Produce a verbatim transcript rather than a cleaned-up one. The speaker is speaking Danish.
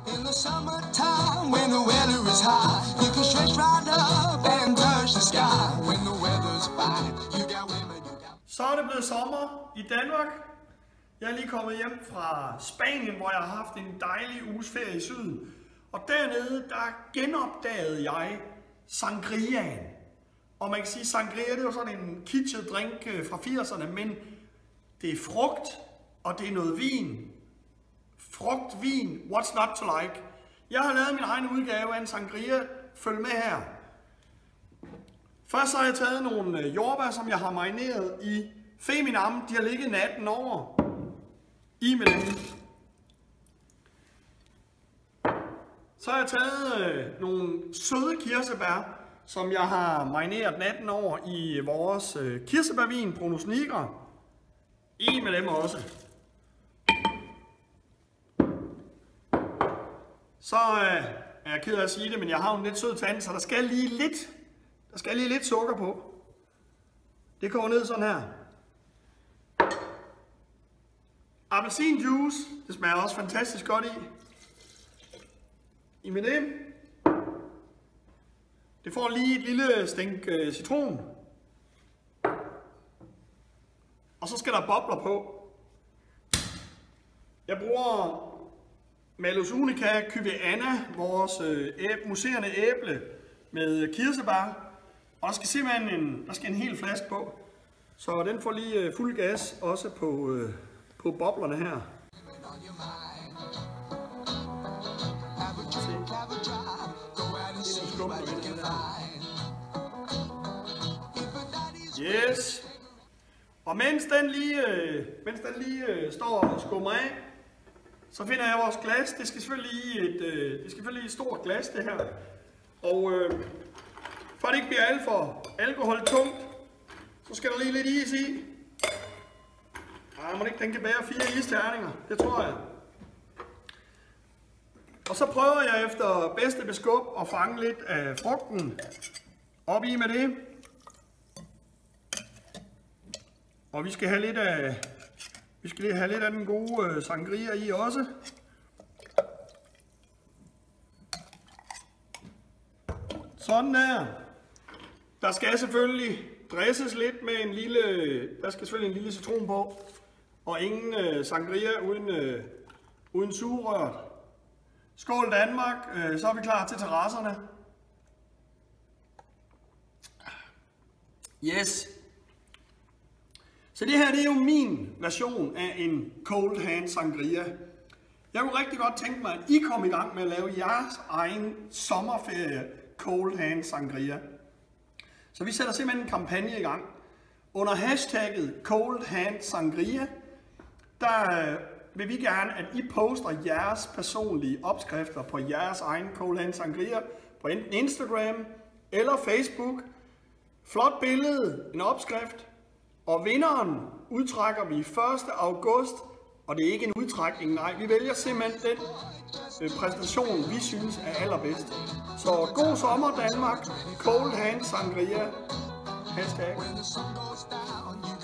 In the summertime, when the weather is high, you can stretch right up and touch the sky. When the weather's fine, you got women, you got... Så er det blevet sommer i Danmark. Jeg er lige kommet hjem fra Spanien, hvor jeg har haft en dejlig uges ferie i syden. Og dernede, der genopdagede jeg sangriaen. Og man kan sige, sangria, det var sådan en kitschet drink fra firserne, men det er frugt, og det er noget vin. Frugt, vin, what's not to like. Jeg har lavet min egen udgave af en sangria. Følg med her. Først så har jeg taget nogle jordbær, som jeg har marineret i Feminam. De har ligget natten over. I med dem. Så har jeg taget øh, nogle søde kirsebær, som jeg har marineret natten over i vores øh, kirsebærvin, Brunus Nigra. I med dem også. Så øh, er jeg ked af at sige det, men jeg har en lidt sød tand, så der skal lige lidt, der skal lige lidt sukker på. Det kommer ned sådan her. Appelsinjuice, det smager også fantastisk godt i. I med det. Det får lige et lille stænk øh, citron. Og så skal der bobler på. Jeg bruger Malus Unica Cyviana, vores øh, æb, muserende æble med kirsebær. Og der skal simpelthen en, der skal en hel flaske på. Så den får lige øh, fuld gas også på, øh, på boblerne her. Yes. Og mens den lige, øh, mens den lige øh, står og skummer af, så finder jeg vores glas. Det skal selvfølgelig i et, øh, det skal selvfølgelig i et stort glas, det her. Og øh, for at det ikke bliver alt for alkoholtungt, så skal der lige lidt is i. Ej, må ikke, den kan bære fire isterninger. Det tror jeg. Og så prøver jeg efter bedste beskub at fange lidt af frugten op i med det. Og vi skal have lidt af, vi skal have lidt af den gode øh, sangria i også. Sådan der. Der skal selvfølgelig dresses lidt med en lille, der skal selvfølgelig en lille citron på. Og ingen øh, sangria uden, øh, uden sugerør. Skål Danmark, øh, så er vi klar til terrasserne. Yes. Så det her, det er jo min version af en cold hand sangria. Jeg kunne rigtig godt tænke mig, at I kom i gang med at lave jeres egen sommerferie cold hand sangria. Så vi sætter simpelthen en kampagne i gang. Under hashtagget cold hand sangria, der vil vi gerne, at I poster jeres personlige opskrifter på jeres egen cold hand sangria på enten Instagram eller Facebook. Flot billede, en opskrift. Og vinderen udtrækker vi første august, og det er ikke en udtrækning, nej, vi vælger simpelthen den øh, præstation, vi synes er allerbedst. Så god sommer Danmark, cold hand sangria, hashtag.